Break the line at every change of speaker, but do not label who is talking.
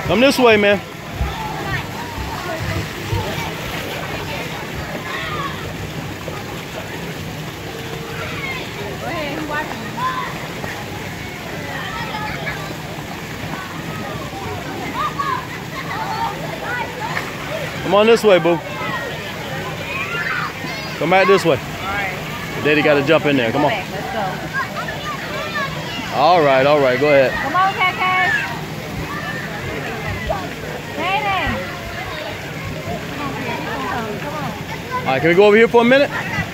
Come this way, man.
Go ahead, who's watching?
Come on this way, boo. Come back this way.
Alright.
Daddy got to jump in there. Come on.
Let's go.
All right, go ahead.
Come on, Cat. Come on.
All right, can we go over here for a minute?